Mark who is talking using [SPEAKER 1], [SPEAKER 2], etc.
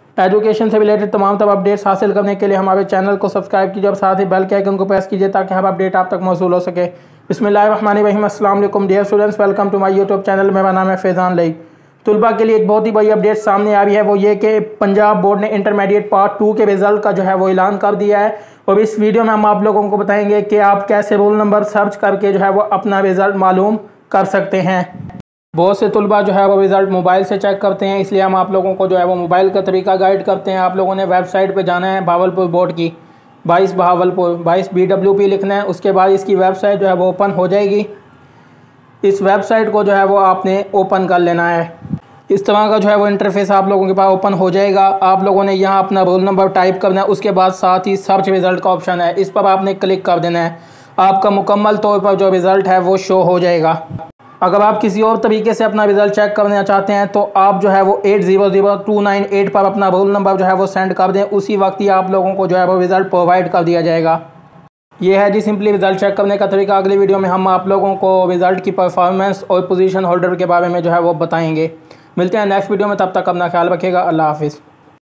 [SPEAKER 1] Education से related तमाम updates हासिल करने के लिए हमारे चैनल को सब्सक्राइब कीजिए और साथ ही बेल के आइकन को प्रेस कीजिए ताकि हर अपडेट आप तक मौसूल हो सके। बिस्मिल्लाहिर्रहमानिर्रहीम, अस्सलाम वालेकुम dear students, welcome to my YouTube channel. मेरा नाम है फैज़ान लईक। तुलबा के लिए एक बहुत ही बड़ी अपडेट सामने आ रही है, वो ये कि पंजाब बोर्ड ने इंटरमीडिएट पार्ट 2 के रिजल्ट का जो है वो ऐलान कर दिया है। और इस वीडियो में हम आप लोगों को बताएंगे कि आप कैसे रोल नंबर सर्च करके जो है वो अपना रिज़ल्ट मालूम कर सकते हैं। बहुत से तुलबा जो है वो रिज़ल्ट मोबाइल से चेक करते हैं, इसलिए हम आप लोगों को जो है वो मोबाइल का तरीका गाइड करते हैं। आप लोगों ने वेबसाइट पे जाना है भावलपुर बोर्ड की 22 भावलपुर 22 BWP लिखना है। उसके बाद इसकी वेबसाइट जो है वो ओपन हो जाएगी। इस वेबसाइट को जो है वो आपने ओपन कर लेना है। इस तरह का जो है वो इंटरफेस आप लोगों के पास ओपन हो जाएगा। आप लोगों ने यहाँ अपना रोल नंबर टाइप करना है। उसके बाद साथ ही सर्च रिज़ल्ट का ऑप्शन है, इस पर आपने क्लिक कर देना है। आपका मुकम्मल तौर पर जो रिज़ल्ट है वो शो हो जाएगा। अगर आप किसी और तरीके से अपना रिज़ल्ट चेक करना चाहते हैं तो आप जो है वो 800298 पर अपना रोल नंबर जो है वो सेंड कर दें। उसी वक्त ही आप लोगों को जो है वो रिज़ल्ट प्रोवाइड कर दिया जाएगा। ये है जी सिंपली रिज़ल्ट चेक करने का तरीका। अगली वीडियो में हम आप लोगों को रिज़ल्ट की परफॉर्मेंस और पोजीशन होल्डर के बारे में जो है वो बताएंगे। मिलते हैं नेक्स्ट वीडियो में, तब तक अपना ख्याल रखिएगा। अल्लाह हाफिज़।